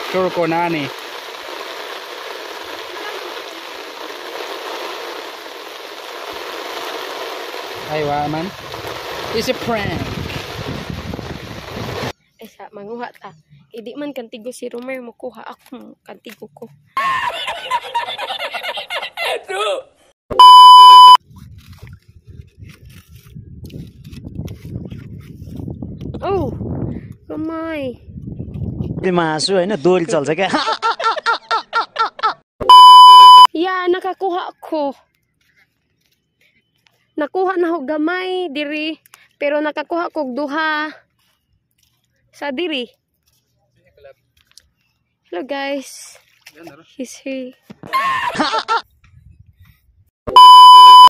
Sure ko na ni. Ay, wa man. It's a prank. Sa manguha ta. Idi man kantigo si Romer mo kuha ako kantigo ko. Oh, kamay. मासु हैन दोरी चल्छ क्या Ya, nakakuha ko. Nakuha na ho gamay diri, pero nakakuha kog duha sa diri. Hello guys. He's here.